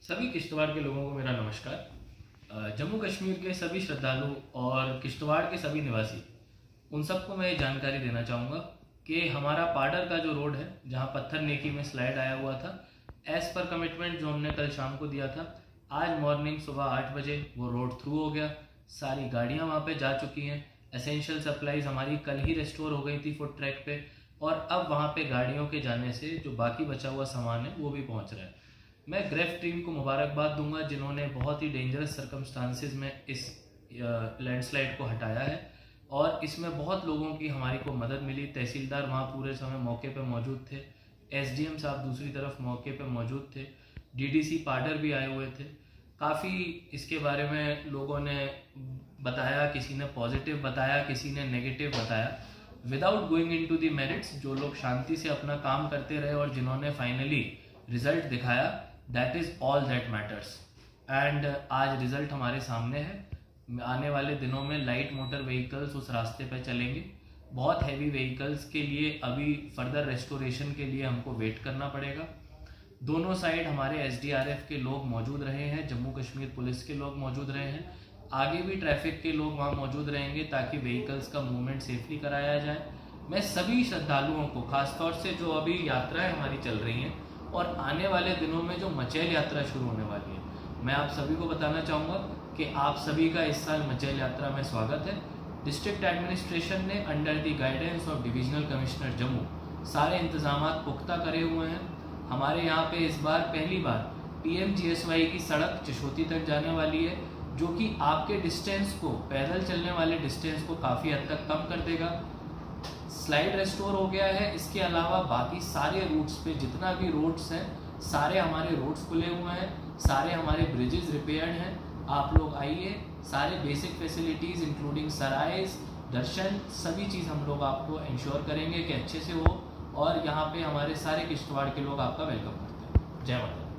सभी किश्तवाड़ के लोगों को मेरा नमस्कार। जम्मू कश्मीर के सभी श्रद्धालु और किश्तवाड़ के सभी निवासी उन सबको मैं ये जानकारी देना चाहूँगा कि हमारा पाडर का जो रोड है जहाँ पत्थर नेकी में स्लाइड आया हुआ था, एज़ पर कमिटमेंट जो हमने कल शाम को दिया था, आज मॉर्निंग सुबह 8 बजे वो रोड थ्रू हो गया। सारी गाड़ियाँ वहाँ पे जा चुकी हैं। एसेंशियल सप्लाईज हमारी कल ही रिस्टोर हो गई थी फुट ट्रैक पे, और अब वहाँ पे गाड़ियों के जाने से जो बाकी बचा हुआ सामान है वो भी पहुँच रहा है। मैं ग्रेफ टीम को मुबारकबाद दूंगा जिन्होंने बहुत ही डेंजरस सर्कमस्टांसिस में इस लैंडस्लाइड को हटाया है, और इसमें बहुत लोगों की हमारी को मदद मिली। तहसीलदार वहाँ पूरे समय मौके पर मौजूद थे, एसडीएम साहब दूसरी तरफ मौके पर मौजूद थे, डीडीसी पाडर भी आए हुए थे। काफ़ी इसके बारे में लोगों ने बताया, किसी ने पॉजिटिव बताया, किसी ने नेगेटिव बताया। Without going into the merits, जो लोग शांति से अपना काम करते रहे और जिन्होंने फाइनली रिजल्ट दिखाया, that is all that matters. And आज रिजल्ट हमारे सामने है। आने वाले दिनों में लाइट मोटर व्हीकल्स उस रास्ते पर चलेंगे। बहुत हैवी व्हीकल्स के लिए अभी फर्दर रेस्टोरेशन के लिए हमको वेट करना पड़ेगा। दोनों साइड हमारे एसडीआरएफ के लोग मौजूद रहे हैं, जम्मू कश्मीर पुलिस के लोग मौजूद रहे हैं, आगे भी ट्रैफिक के लोग वहाँ मौजूद रहेंगे ताकि व्हीकल्स का मूवमेंट सेफली कराया जाए। मैं सभी श्रद्धालुओं को, खासतौर से जो अभी यात्राएं हमारी चल रही हैं और आने वाले दिनों में जो मचैल यात्रा शुरू होने वाली है, मैं आप सभी को बताना चाहूँगा कि आप सभी का इस साल मचैल यात्रा में स्वागत है। डिस्ट्रिक्ट एडमिनिस्ट्रेशन ने under the guidance of divisional commissioner Jammu सारे इंतजाम पुख्ता करे हुए हैं। हमारे यहाँ पे इस बार पहली बार पीएमजीएसवाई की सड़क चशोती तक जाने वाली है, जो कि आपके डिस्टेंस को, पैदल चलने वाले डिस्टेंस को काफ़ी हद तक कम कर देगा। स्लाइड रेस्टोर हो गया है। इसके अलावा बाकी सारे रूट्स पे जितना भी रोड्स हैं, सारे हमारे रोड्स खुले हुए हैं, सारे हमारे ब्रिजेस रिपेयर्ड हैं। आप लोग आइए, सारे बेसिक फैसिलिटीज़ इंक्लूडिंग सराइज, दर्शन, सभी चीज़ हम लोग आपको इंश्योर करेंगे कि अच्छे से हो, और यहाँ पे हमारे सारे किश्तवाड़ के लोग आपका वेलकम करते हैं। जय माता।